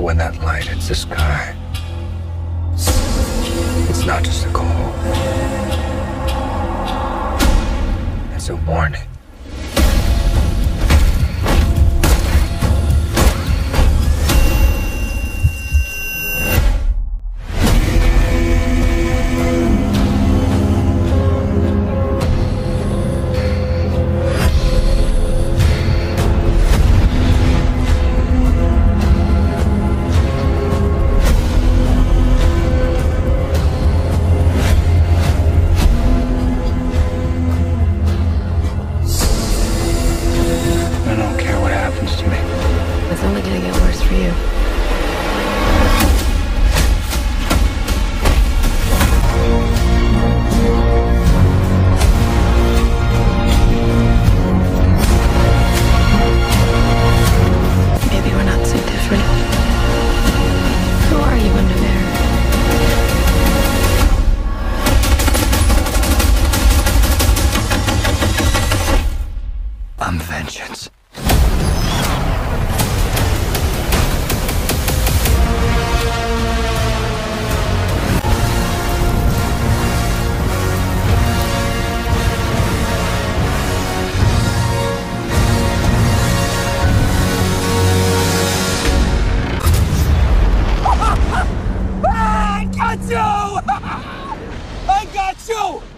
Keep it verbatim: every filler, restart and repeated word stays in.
when that light hits the sky, it's not just a call. It's a warning. It's only gonna get worse for you. Maybe we're not so different. Who are you under there? I'm vengeance. I got you! I got you!